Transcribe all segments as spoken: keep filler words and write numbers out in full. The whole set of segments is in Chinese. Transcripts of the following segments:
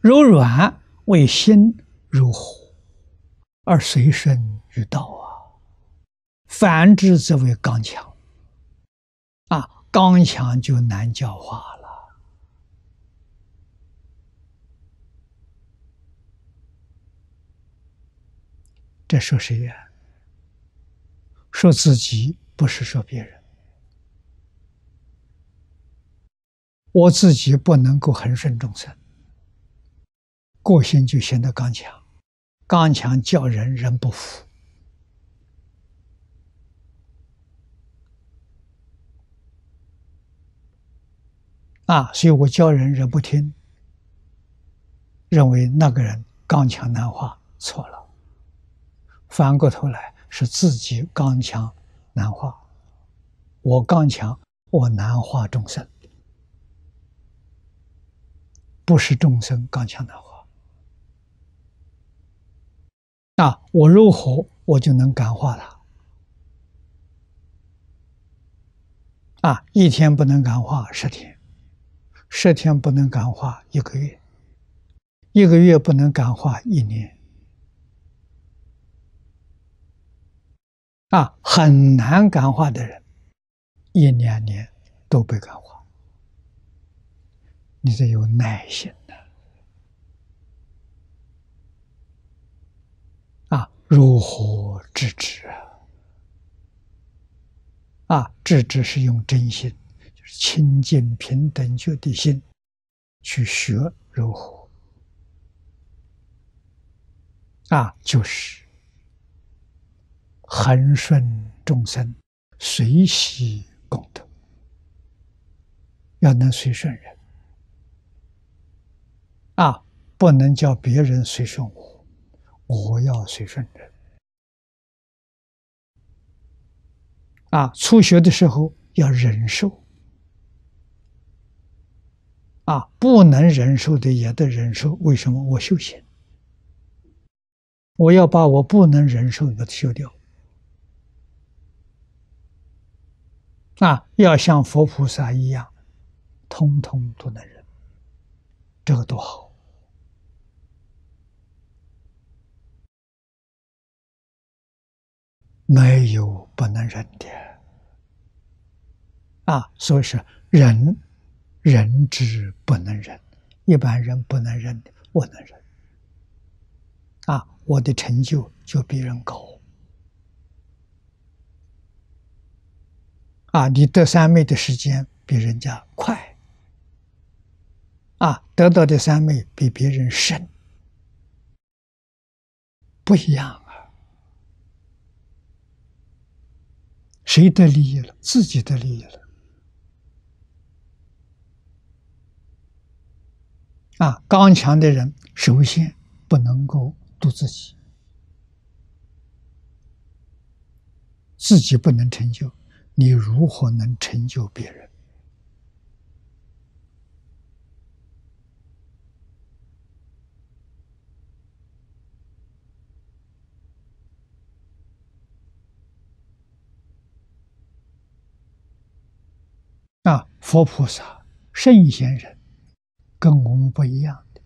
柔软为心如火，而随身于道啊。反之则为刚强啊，刚强就难教化了。这说谁呀？说自己，不是说别人。我自己不能够恒顺众生，个性就显得刚强，刚强叫人人不服啊！所以我教人人不听，认为那个人刚强难化，错了。反过头来是自己刚强难化，我刚强，我难化众生，不是众生刚强难化啊！我柔和，我就能感化他啊！一天不能感化十天，十天不能感化一个月，一个月不能感化一年啊！很难感化的人，一两年都被感化，你这有耐心的啊！如何制止啊？啊，制止是用真心，就是清净平等觉的心去学柔和啊，就是恒顺众生，随喜功德，要能随顺人啊，不能叫别人随顺我，我要随顺人啊。初学的时候要忍受啊，不能忍受的也得忍受。为什么？我修行，我要把我不能忍受的修掉啊，要像佛菩萨一样，通通都能忍，这个多好没有不能忍的啊！所以是忍，忍之不能忍，一般人不能忍的，我能忍啊！我的成就就比人高啊！你得三昧的时间比人家快啊，得到的三昧比别人深，不一样啊！谁得利益了？自己得利益了啊！刚强的人首先不能够度自己，自己不能成就，你如何能成就别人？啊，佛菩萨、圣贤人跟我们不一样的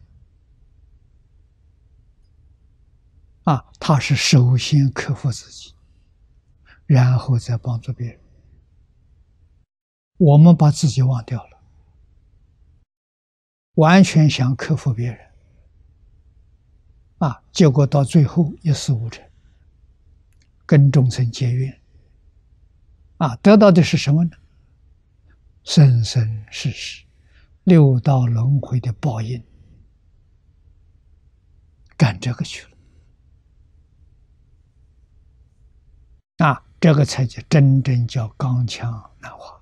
啊，他是首先克服自己，然后再帮助别人。我们把自己忘掉了，完全想克服别人啊，结果到最后一事无成，跟众生结怨啊，得到的是什么呢？生生世世六道轮回的报应，干这个去了啊，这个才叫真正叫刚强难化。